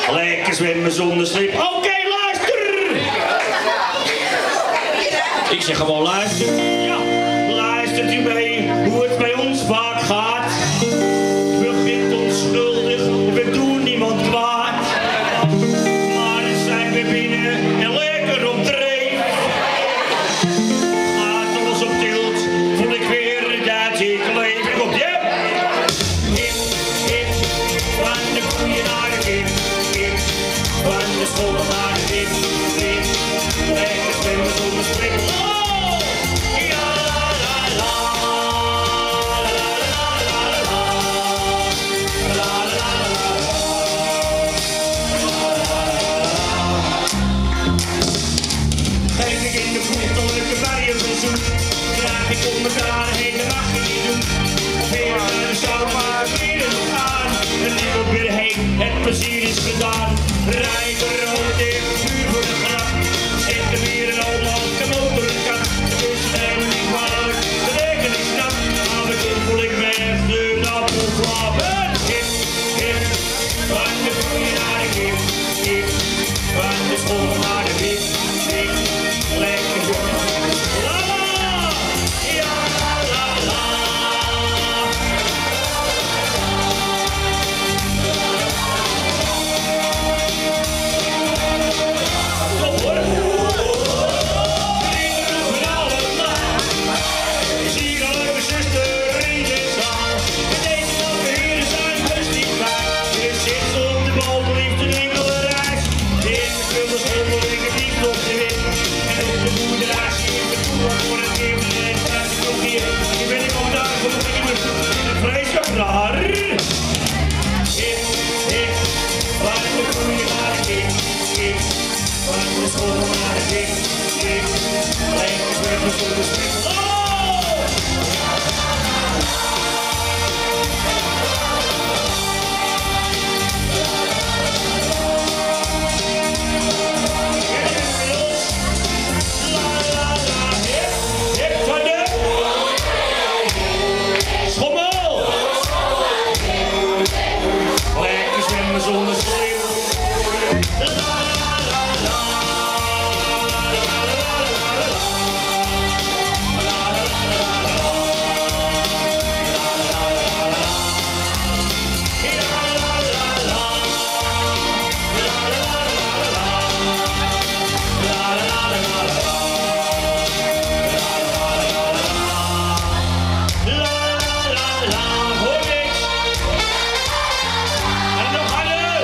Lekker zwemmen zonder slip. Oké, luister! Ik zeg gewoon luister. Ja, luistert u mee hoe het bij ons vaak gaat? Begint onschuldig, we doen niemand kwaad. Maar dan zijn we binnen en lekker op dreef. Gaat alles op tilt, voel ik weer dat ik leef. Komt je? Hip, hip, van de koeien naar de kip, kip. Van de school naar de dip, dip. Lekker zwemmen zonder slip. Oh! Ja, la, la, la. La, la, la, la. La, la, la, la. Kijk ik in de voet, door de bijen van zoet. Draag ik om elkaar heen, dat mag je niet doen. Weer naar de zout, maar weer nog aan. En niemand weer heen, het plezier is gedaan. Rijden rood in, vuur voor de grap. Zet er weer een Holland, de motor in kap. Het is helemaal niet makkelijk, de regen is knap. Af en toe voel ik me echt een appelklap. Hip, hip, van de koeien naar de kip, kip. Van de school naar de wip, wip. Lekker jongen. La la, ja la la la. Kom hoor. Drinken roepen allemaal. Zie je een leuke zuster in de zaal. En deze welke heren zijn best niet vaak. Je zit op de bal, liefde winkelreis. In de vullen schommel, ik heb niet op de wit. En op de boerderij zie ik de boer voor het kind. En thuis ik ook hier. Je bent ik al daar voor de immers. En vreselijk raar. Hip, hip, van de koeien naar de kip, kip. Van de school naar de kip, kip. Lekker zwemmen zonder slip. Oh! La la la, hip, hip van de schommel. Lekker zwemmen zonder slip. La la la la. La la la la la. La la la la la. La la la la la. La la la la. La la la la la. La la la la la. La la la, hoor niks. En nog harder.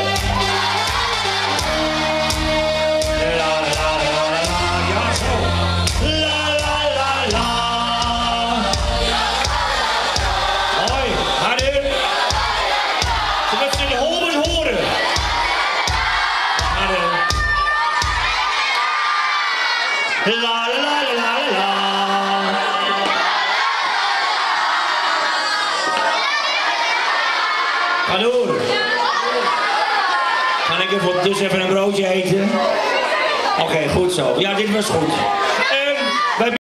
La la la la, ja zo. La la la la. Hoi, harder. Zodat ze de holmen horen. Harder. La la la la la la. Ga door. Kan ik even een broodje eten? Oké, goed zo. Ja, dit was goed.